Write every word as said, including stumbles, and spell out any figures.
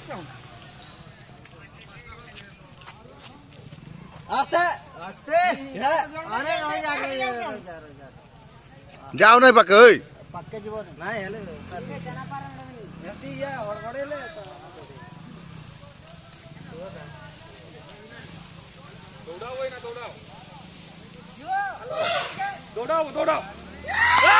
आस्ते आस्ते अरे रोई जा रोई जा रोई जा रोई जा जाओ नहीं पक्के पक्के जीवन ना हेले एटी या हड़बड़ेले दौड़ाओ ना दौड़ाओ दौड़ाओ दौड़ाओ